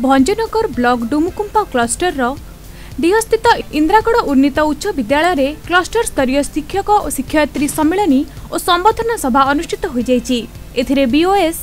Bhanjanagar block Dumukumpa cluster डीहस्थित इंद्रागढ़ उन्नीत उच्च विद्यालय रे क्लस्टर स्तरीय शिक्षक और शिक्षयित्री सम्मेलन और संबर्धना सभा अनुष्ठित हो जाइछि। एथिरे बीओएस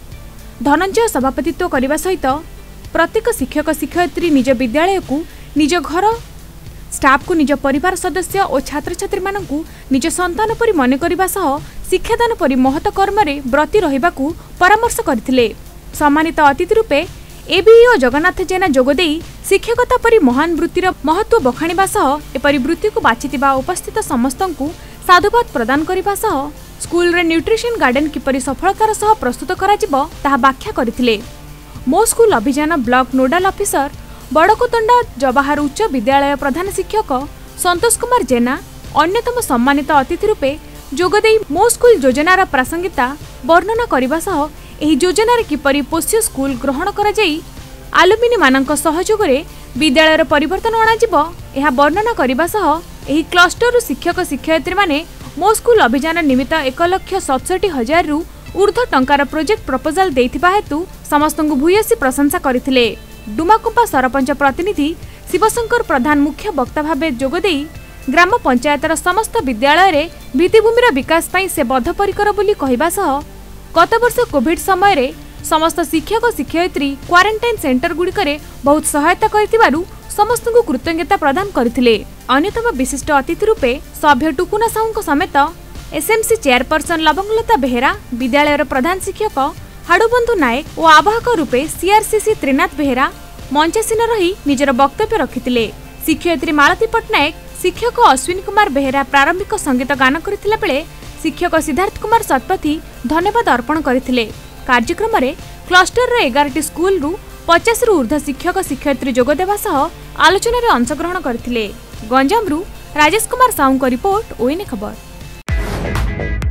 धनंजय सभापतित्व करने सहित प्रत्येक शिक्षक शिक्षयित्री निज विद्यालय को निज घर स्टाफ को निज परिवार सदस्य और छात्र छात्री मानकु निज संतान परि मन करबा सह शिक्षादान परि महत कर्म रे ब्रती रहिबाकु परामर्श करथिले। सम्मानित अतिथि रूपे एबीओ जगन्नाथ जेना जोगदे शिक्षकता परि महान वृत्तिर महत्व बखाणिबा सह एपरि वृत्ति को बाछितिबा उपस्थित समस्तंकु साधुवाद प्रदान करबा सह स्कूल रे न्यूट्रिशन गार्डन किपरि सफलतार सह प्रस्तुत कराजिबो ताहा व्याख्या करथिले। मो स्कूल अभियान block nodal officer Badakotanda Jawahar उच्च विद्यालय प्रधान शिक्षक संतोष कुमार जेना अन्यतम सम्मानित अतिथि रूपे जोगदे मो स्कूल योजनार प्रासंगिकता वर्णना करबा सह एही योजनार किपरि पोष्य स्कूल ग्रहण करा जाई आलुमिनी मानक सहयोग रे विद्यालयर परिवर्तन अणाजिबो एहा वर्णना करबा सह एही क्लस्टर शिक्षक शिक्षयित्री माने मो स्कूल अभियान निमित्त 1,67,000 रु ऊर्ध्व टंकार प्रोजेक्ट प्रपोजल देथिबा हेतु समस्तंकु भूयसी प्रशंसा करथिले। डुमाकुंपा सरपंच प्रतिनिधि शिवशंकर प्रधान मुख्य वक्ता भावे जोगदे ग्राम पंचायतर समस्त विद्यालय रे भित्तिभूमिर विकास पई से बद्धपरिकर बोली कहबा सह गत वर्ष कोविड समय रे समस्त शिक्षक शिक्षयित्री क्वारंटाइन सेंटर गुड़िकरे बहुत सहायता करथिबारु समस्तंकु कृतज्ञता प्रदान करथिले। अन्यतम विशिष्ट अतिथि रूपे सभ्य टुकुना साहू समेत एसएमसी चेयरपर्सन लवंगलता बेहेरा विद्यालयर प्रधान शिक्षक हाड़ुबंधु नायक और आवाहक रूपे सीआरसीसी त्रिनाथ बेहेरा मंचासीन रही निजर वक्तव्य रखिथिले। शिक्षयित्री मालती पट्टनायक शिक्षक अश्विनी कुमार बेहेरा प्रारंभिक संगीत गान करथिला बेले शिक्षक सिद्धार्थ कुमार शतपथी धन्यवाद अर्पण करथिले। कार्यक्रम रे क्लस्टर रे 11टी स्कूल रु 50 रु ऊर्ध्व शिक्षक शिक्षयित्री जोगदेवा सह आलोचना रे अंशग्रहण करथिले। गंजाम रु राजेश कुमार साहू को रिपोर्ट ओएनए खबर।